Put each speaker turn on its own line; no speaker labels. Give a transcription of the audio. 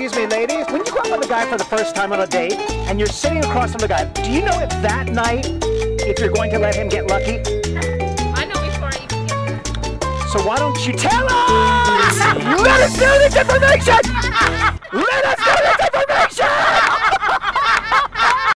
excuse me, ladies. When you go out with a guy for the first time on a date and you're sitting across from the guy, do you know if that night, if you're going to let him get lucky?
I know before I even get there.
So why don't you tell us? Let us know this information!